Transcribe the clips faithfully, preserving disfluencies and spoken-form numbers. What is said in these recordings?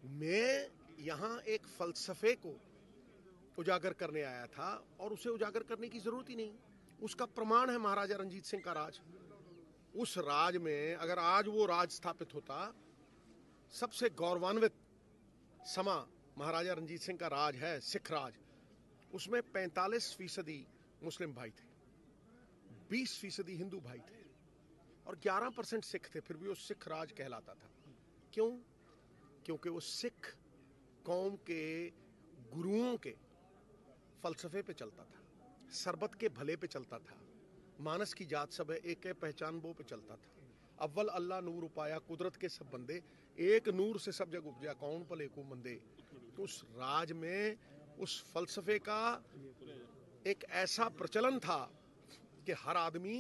मैं यहाँ एक फलसफे को उजागर करने आया था और उसे उजागर करने की जरूरत ही नहीं। उसका प्रमाण है महाराजा रंजीत सिंह का राज। उस राज में अगर आज वो राज स्थापित होता, सबसे गौरवान्वित समा महाराजा रंजीत सिंह का राज है, सिख राज। उसमें पैंतालीस फीसदी मुस्लिम भाई थे, बीस फीसदी हिंदू भाई थे और ग्यारह परसेंट सिख थे। फिर भी वो सिख राज कहलाता था। क्यों? क्योंकि वो सिख कौम के गुरुओं के फलसफे पे चलता था, सरबत के भले पे चलता था, मानस की जात सब है एक है पहचान वो पे चलता था। अव्वल अल्लाह नूर उपाया कुदरत के सब बंदे, एक नूर से सब जग उपजा कौन पले को मंदे। तो उस राज में उस फलसफे का एक ऐसा प्रचलन था कि हर आदमी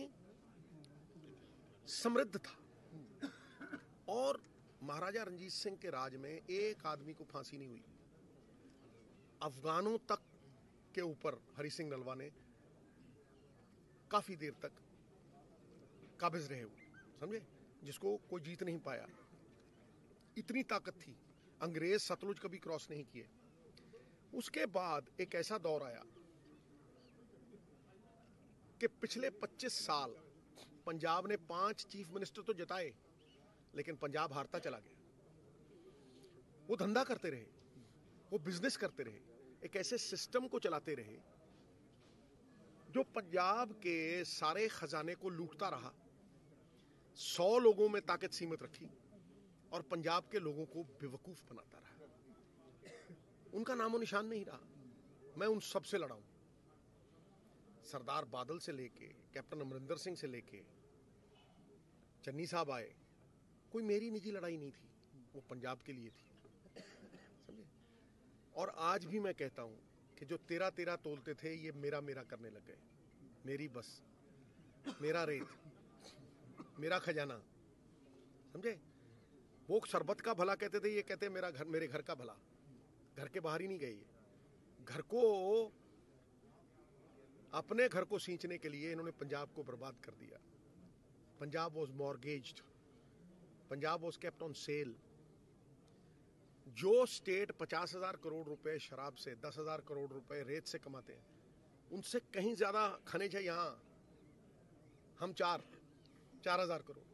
समृद्ध था। और महाराजा रंजीत सिंह के राज में एक आदमी को फांसी नहीं हुई। अफगानों तक के ऊपर हरि सिंह नलवा ने काफी देर तक काबिज रहे, वो समझे, जिसको कोई जीत नहीं पाया। इतनी ताकत थी। अंग्रेज सतलुज कभी क्रॉस नहीं किए। उसके बाद एक ऐसा दौर आया कि पिछले पच्चीस साल पंजाब ने पांच चीफ मिनिस्टर तो जिताए, लेकिन पंजाब हारता चला गया। वो धंधा करते रहे, वो बिजनेस करते रहे, एक ऐसे सिस्टम को चलाते रहे जो पंजाब के सारे खजाने को लूटता रहा, सौ लोगों में ताकत सीमित रखी और पंजाब के लोगों को बेवकूफ बनाता रहा। उनका नामो निशान नहीं रहा। मैं उन सब से लड़ा हूं, सरदार बादल से लेके कैप्टन अमरिंदर सिंह से लेके चन्नी साहब आए। कोई मेरी निजी लड़ाई नहीं थी, वो पंजाब के लिए थी, समझे। और आज भी मैं कहता हूं कि जो तेरा तेरा तोलते थे, ये मेरा मेरा करने लग गए। मेरी बस, मेरा रेत, मेरा खजाना, समझे। वो शरबत का भला कहते थे, ये कहते मेरा घर, मेरे घर का भला। घर के बाहर ही नहीं गए ये। घर को, अपने घर को सींचने के लिए इन्होंने पंजाब को बर्बाद कर दिया। Punjab was mortgaged, Punjab was kept on sale. जो स्टेट पचास हजार करोड़ रुपए शराब से, दस हजार करोड़ रुपए रेत से कमाते हैं, उनसे कहीं ज्यादा खनिज है यहां। हम चार चार हजार करोड़।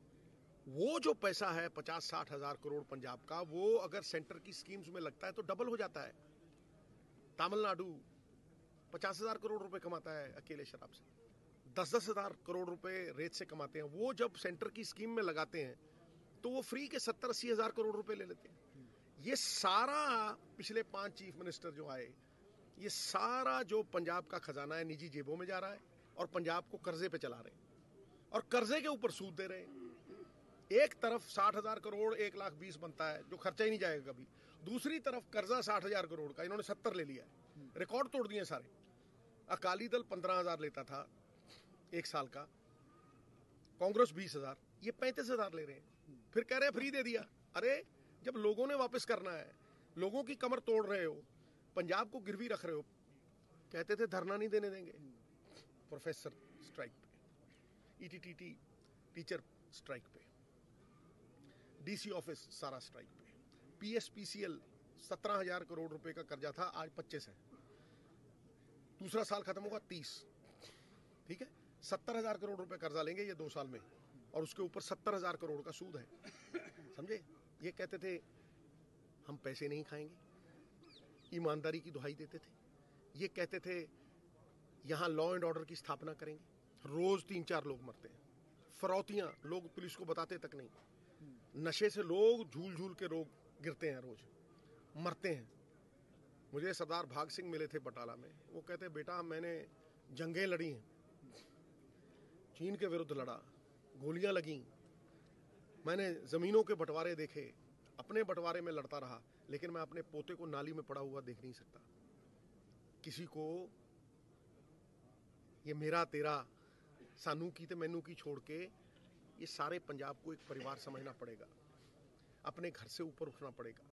वो जो पैसा है पचास साठ हजार करोड़ पंजाब का, वो अगर सेंटर की स्कीम्स में लगता है तो डबल हो जाता है। तमिलनाडु पचास हजार करोड़ रुपए कमाता है अकेले शराब से, दस दस हजार करोड़ रुपए रेत से कमाते हैं। वो जब सेंटर की स्कीम में लगाते हैं तो वो फ्री के सत्तर अस्सी हजार करोड़ रुपए ले लेते हैं। ये सारा पिछले पांच चीफ मिनिस्टर जो आए, ये सारा जो पंजाब का खजाना है निजी जेबों में जा रहा है और पंजाब को कर्जे पे चला रहे हैं और कर्जे के ऊपर सूद दे रहे हैं। एक तरफ साठ हजार करोड़ एक लाख बीस बनता है जो खर्चा ही नहीं जाएगा कभी, दूसरी तरफ कर्जा साठ हजार करोड़ का इन्होंने सत्तर ले लिया है। रिकॉर्ड तोड़ दिए सारे। अकाली दल पंद्रह हजार लेता था एक साल का, कांग्रेस बीस हजार, ये पैंतीस हजार ले रहे हैं। फिर कह रहे हैं फ्री दे दिया। अरे जब लोगों ने वापस करना है, लोगों की कमर तोड़ रहे हो, पंजाब को गिरवी रख रहे हो। कहते थे धरना नहीं देने देंगे, प्रोफेसर स्ट्राइक पे, ईटीटीटी टीचर स्ट्राइक पे, डीसी ऑफिस सारा स्ट्राइक पे, पीएसपीसीएल सत्रह हजार करोड़ रुपए का कर्जा था, आज पच्चीस है। दूसरा साल खत्म होगा तीस, ठीक है। सत्तर हजार करोड़ रुपए कर्जा लेंगे ये दो साल में और उसके ऊपर सत्तर हजार करोड़ का सूद है, समझे। ये कहते थे हम पैसे नहीं खाएंगे, ईमानदारी की दुहाई देते थे। ये कहते थे यहां लॉ एंड ऑर्डर की स्थापना करेंगे। रोज तीन चार लोग मरते हैं, फरौतियां, लोग पुलिस को बताते तक नहीं। नशे से लोग झूल झूल के रोग गिरते हैं, रोज मरते हैं। मुझे सरदार भाग सिंह मिले थे बटाला में। वो कहते बेटा मैंने जंगें लड़ी हैं, चीन के विरुद्ध लड़ा, गोलियां लगी, मैंने जमीनों के बंटवारे देखे, अपने बंटवारे में लड़ता रहा, लेकिन मैं अपने पोते को नाली में पड़ा हुआ देख नहीं सकता। किसी को ये मेरा तेरा सानू की ते मैनू की छोड़ के ये सारे पंजाब को एक परिवार समझना पड़ेगा, अपने घर से ऊपर उठना पड़ेगा।